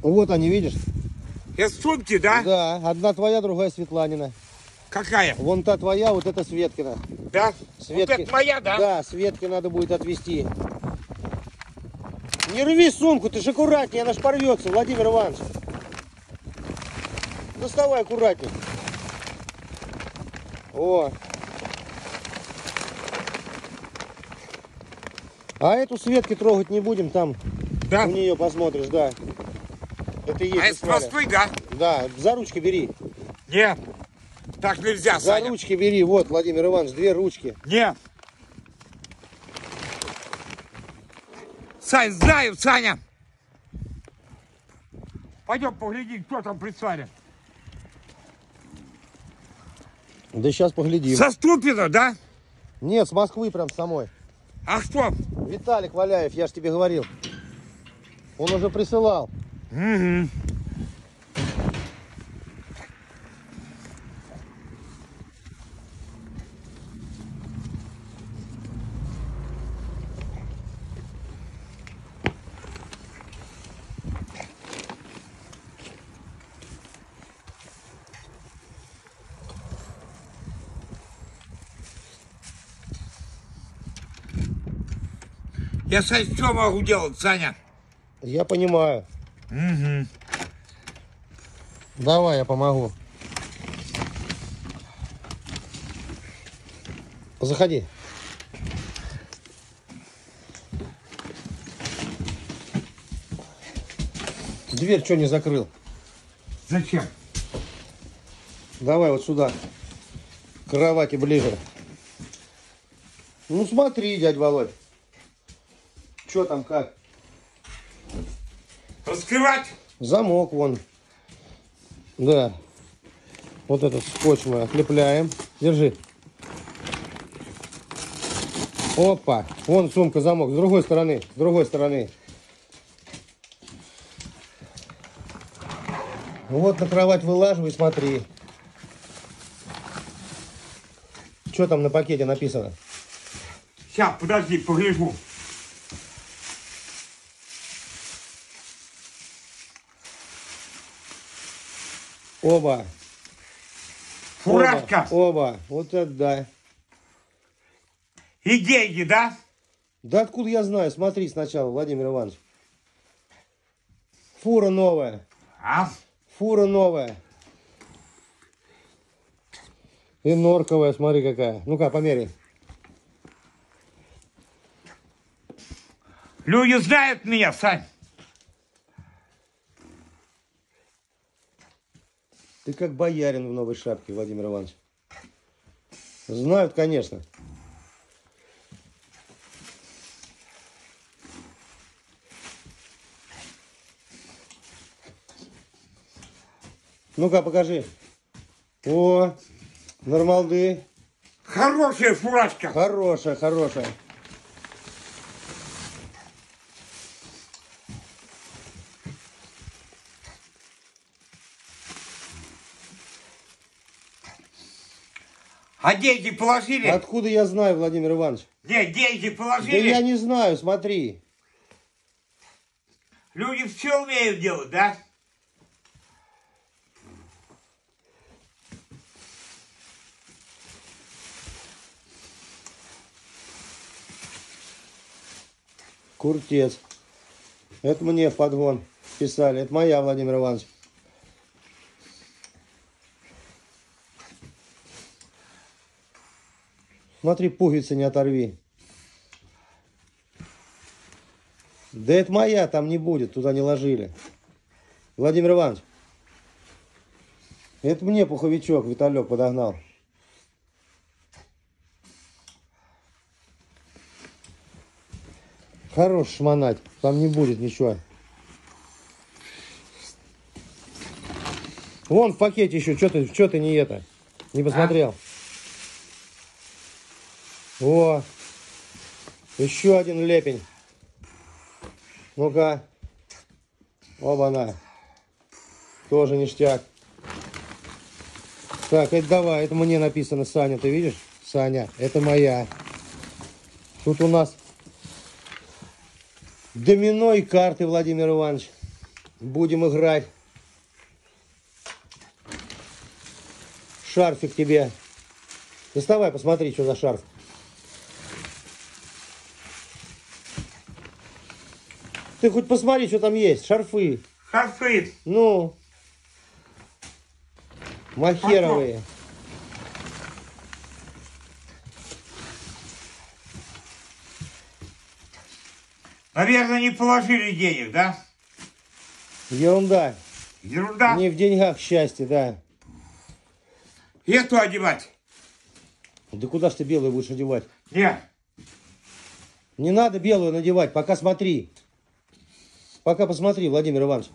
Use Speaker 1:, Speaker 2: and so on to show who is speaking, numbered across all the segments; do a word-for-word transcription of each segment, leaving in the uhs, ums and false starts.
Speaker 1: Вот они, видишь?
Speaker 2: Это сумки, да?
Speaker 1: Да, одна твоя, другая Светланина.
Speaker 2: Какая?
Speaker 1: Вон та твоя, вот это Светкина.
Speaker 2: Да?
Speaker 1: Светки...
Speaker 2: Вот это моя, да?
Speaker 1: Да, Светке надо будет отвезти. Не рви сумку, ты ж аккуратнее, она ж порвется, Владимир Иванович. Доставай аккуратнее. О. А эту Светки трогать не будем, там
Speaker 2: Да?
Speaker 1: у нее посмотришь, да. Это и есть
Speaker 2: А это с Москвы, да?
Speaker 1: Да, за ручки бери.
Speaker 2: Нет. Так нельзя,
Speaker 1: За
Speaker 2: Саня.
Speaker 1: ручки бери, вот, Владимир Иванович, две ручки.
Speaker 2: Нет. Сань, знаю, Саня. Пойдем поглядим, кто там прицарит.
Speaker 1: Да сейчас поглядим.
Speaker 2: Со Ступина, да?
Speaker 1: Нет, с Москвы прям самой.
Speaker 2: А кто?
Speaker 1: Виталик Валяев, я ж тебе говорил. Он уже присылал.
Speaker 2: Угу. Я, Сань, что могу делать, Саня?
Speaker 1: Я понимаю.
Speaker 2: Угу.
Speaker 1: Давай, я помогу. Заходи. Дверь что не закрыл?
Speaker 2: Зачем?
Speaker 1: Давай вот сюда. К кровати ближе. Ну смотри, дядь Володь. Что там как?
Speaker 2: Раскрывать?
Speaker 1: Замок вон. Да. Вот этот скотч мы отлепляем. Держи. Опа. Вон сумка, замок. С другой стороны. С другой стороны. Вот на кровать вылаживай, смотри. Что там на пакете написано?
Speaker 2: Сейчас, подожди, погляжу.
Speaker 1: Оба.
Speaker 2: Фуражка.
Speaker 1: Оба. Оба. Вот это да.
Speaker 2: И деньги, да?
Speaker 1: Да откуда я знаю? Смотри сначала, Владимир Иванович. Фура новая.
Speaker 2: А?
Speaker 1: Фура новая. И норковая, смотри какая. Ну-ка, померяй.
Speaker 2: Люди знают меня, Сань.
Speaker 1: Ты как боярин в новой шапке, Владимир Иванович. Знают, конечно. Ну-ка, покажи. О, нормалды.
Speaker 2: Хорошая фуражка.
Speaker 1: Хорошая, хорошая.
Speaker 2: А деньги положили?
Speaker 1: Откуда я знаю, Владимир Иванович?
Speaker 2: Нет, деньги
Speaker 1: Да
Speaker 2: положили.
Speaker 1: я не знаю, смотри.
Speaker 2: Люди все умеют делать, да?
Speaker 1: Куртец. Это мне в подгон писали. Это моя, Владимир Иванович. Смотри, пуговицы не оторви. Да это моя, там не будет, туда не ложили. Владимир Иванович. Это мне пуховичок Виталек подогнал. Хорош шмонать, там не будет ничего. Вон в пакете еще, что ты, что ты не это, не посмотрел. А? О, еще один лепень. Ну-ка. Оба-на. Тоже ништяк. Так, это давай, это мне написано, Саня, ты видишь? Саня, это моя. Тут у нас домино и карты, Владимир Иванович. Будем играть. Шарфик тебе. Доставай, посмотри, что за шарф. Ты хоть посмотри, что там есть. Шарфы.
Speaker 2: Шарфы.
Speaker 1: Ну. Махеровые.
Speaker 2: Наверное, не положили денег, да?
Speaker 1: Ерунда.
Speaker 2: Ерунда.
Speaker 1: Не в деньгах счастье, да.
Speaker 2: Эту одевать?
Speaker 1: Да куда ж ты белую будешь одевать?
Speaker 2: Нет.
Speaker 1: Не надо белую надевать, пока смотри. Пока посмотри, Владимир Иванович.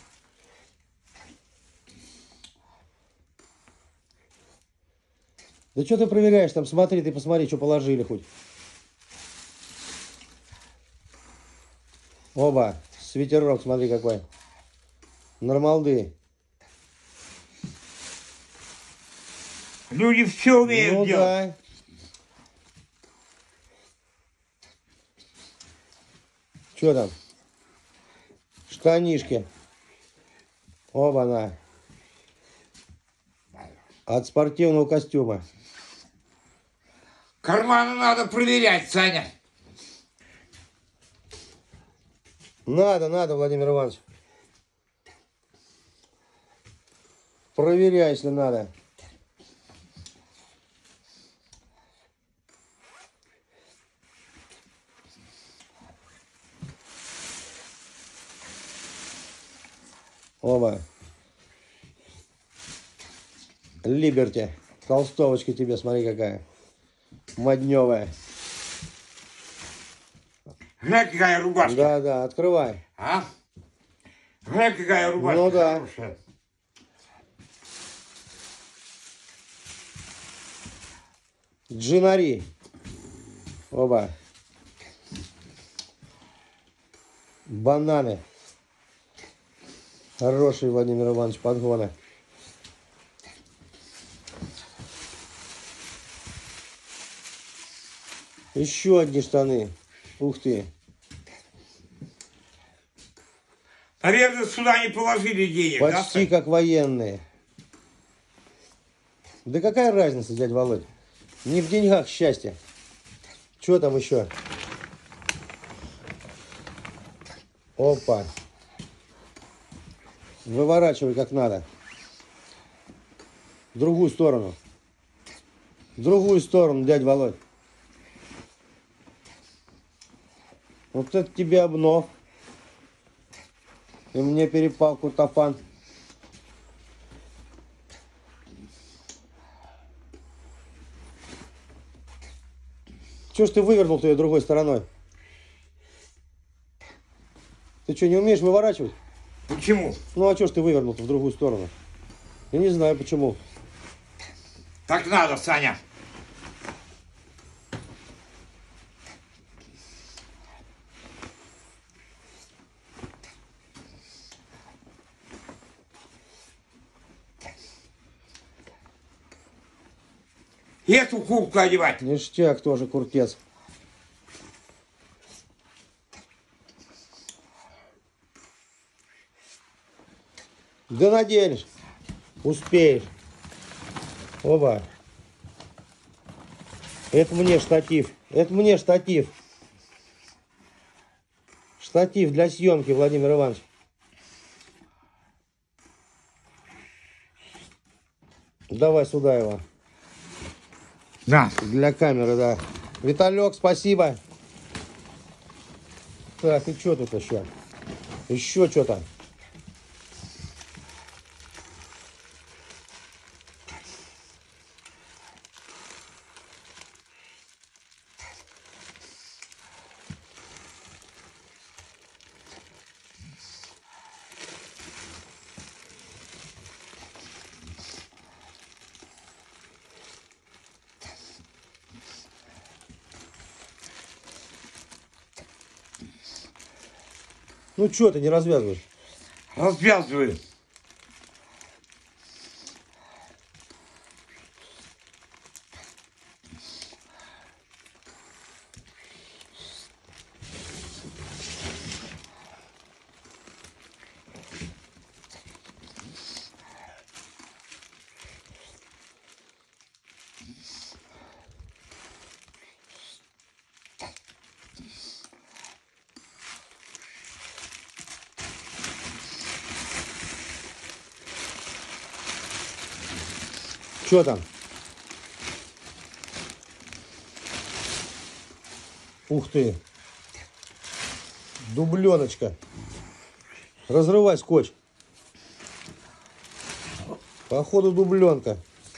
Speaker 1: Да что ты проверяешь там? Смотри, ты посмотри, что положили хоть. Оба. Свитерок, смотри какой. Нормалды.
Speaker 2: Люди все умеют
Speaker 1: Ну
Speaker 2: делать.
Speaker 1: да. Что там? Штанишки. Оба-на. От спортивного костюма.
Speaker 2: Карманы надо проверять, Саня.
Speaker 1: Надо, надо, Владимир Иванович. Проверяй, если надо. Оба. Либерти. Толстовочка тебе, смотри какая. Модневая.
Speaker 2: Глянь, какая рубашка.
Speaker 1: Да, да, открывай.
Speaker 2: А? Глянь, какая рубашка.
Speaker 1: Ну да.
Speaker 2: Хорошая.
Speaker 1: Джинари. Оба. Бананы. Хороший, Владимир Иванович, подгоны. Еще одни штаны. Ух ты.
Speaker 2: Наверное, сюда не положили денег,
Speaker 1: Почти
Speaker 2: да?
Speaker 1: как военные. Да какая разница, дядя Володь? Не в деньгах счастье. Что там еще? Опа. Выворачивай как надо. В другую сторону. В другую сторону, дядя Володь. Вот это тебе обнов. И мне перепалку тафан. Чего ж ты вывернул-то ее другой стороной? Ты что, не умеешь выворачивать?
Speaker 2: Почему?
Speaker 1: Ну а что ж ты вывернул-то в другую сторону? Я не знаю почему.
Speaker 2: Так надо, Саня. И эту куртку одевать.
Speaker 1: Ништяк тоже, куртец. Да наденешь. Успеешь. Оба. Это мне штатив. Это мне штатив. Штатив для съемки, Владимир Иванович. Давай сюда его.
Speaker 2: Да.
Speaker 1: Для камеры, да. Виталек, спасибо. Так, и что тут еще? Еще что-то. Ну что ты не развязываешь?
Speaker 2: Развязываю.
Speaker 1: Что там? Ух ты. Дубленочка. Разрывай скотч. Походу дубленка.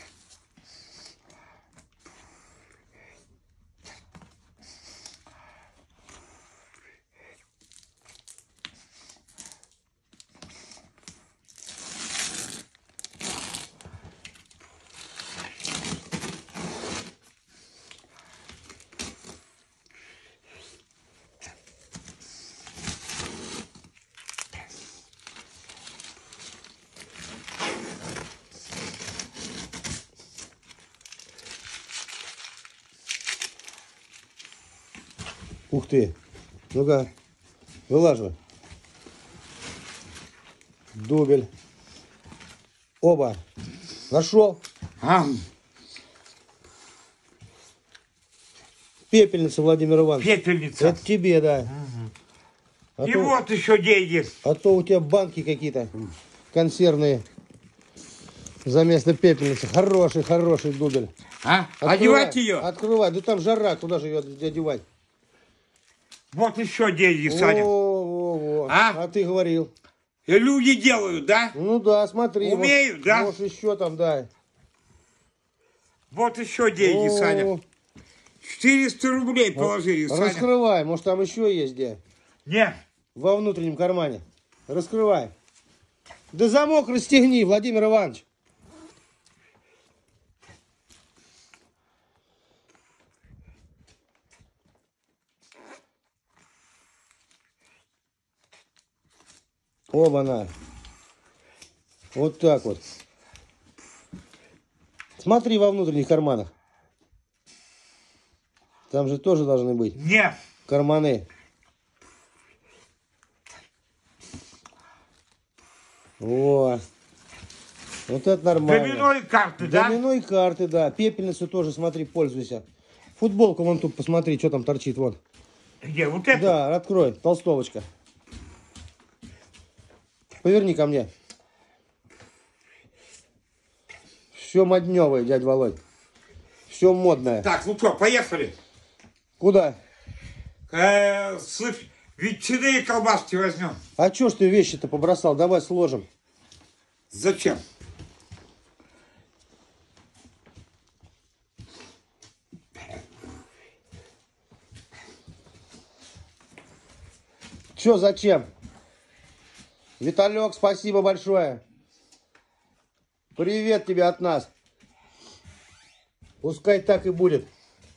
Speaker 1: Ух ты. Ну-ка, вылаживай. Дубель. Оба. Нашел.
Speaker 2: А,
Speaker 1: Пепельница, Владимир Иванович.
Speaker 2: пепельница.
Speaker 1: Это тебе, да. А
Speaker 2: И
Speaker 1: то,
Speaker 2: вот еще деньги.
Speaker 1: а то у тебя банки какие-то консервные. За место пепельницы. Хороший, хороший дубель.
Speaker 2: А?
Speaker 1: Открывай,
Speaker 2: Одевать ее?
Speaker 1: Открывай. Да там жара, куда же ее одевать?
Speaker 2: Вот еще деньги, Саня.
Speaker 1: О, о, о.
Speaker 2: А?
Speaker 1: А ты говорил.
Speaker 2: И люди делают, да?
Speaker 1: Ну да, смотри.
Speaker 2: Умеют,
Speaker 1: может,
Speaker 2: да?
Speaker 1: Может еще там, да.
Speaker 2: Вот еще деньги,
Speaker 1: О,
Speaker 2: Саня. четыреста рублей положили, Саня.
Speaker 1: Раскрывай, может там еще есть где.
Speaker 2: Не.
Speaker 1: Во внутреннем кармане. Раскрывай. Да замок расстегни, Владимир Иванович. Оба-на. Вот так вот. Смотри во внутренних карманах. Там же тоже должны быть
Speaker 2: Не.
Speaker 1: карманы. О, вот это нормально.
Speaker 2: Домино и карты, да?
Speaker 1: Домино и карты, да. Пепельницу тоже, смотри, пользуйся. Футболку вон тут посмотри, что там торчит, вон.
Speaker 2: Где? Вот это?
Speaker 1: Да, открой, толстовочка. Поверни ко мне. Все модневое, дядь Володь. Все модное.
Speaker 2: Так, ну что, поехали.
Speaker 1: Куда?
Speaker 2: Э, слышь, ветчины и колбаски возьмем.
Speaker 1: А чё ж ты вещи-то побросал? Давай сложим.
Speaker 2: Зачем?
Speaker 1: Чё, зачем? Виталек, спасибо большое. Привет тебе от нас. Пускай так и будет.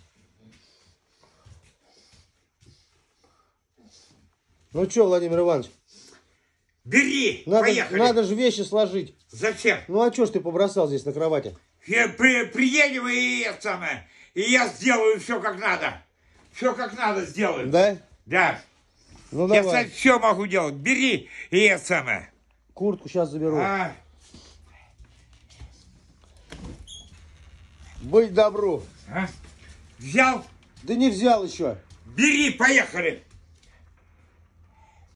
Speaker 1: Ну чё, Владимир Иванович?
Speaker 2: Бери,
Speaker 1: Надо,
Speaker 2: поехали.
Speaker 1: надо же вещи сложить.
Speaker 2: Зачем?
Speaker 1: Ну а чё ж ты побросал здесь на кровати?
Speaker 2: Я при, приедем и это самое, и я сделаю все как надо. Все как надо сделаю.
Speaker 1: Да?
Speaker 2: Да.
Speaker 1: Ну
Speaker 2: Я,
Speaker 1: давай.
Speaker 2: кстати, все могу делать. Бери и это самое.
Speaker 1: Куртку сейчас заберу.
Speaker 2: А,
Speaker 1: Быть добру.
Speaker 2: а? Взял?
Speaker 1: Да не взял еще.
Speaker 2: Бери, поехали.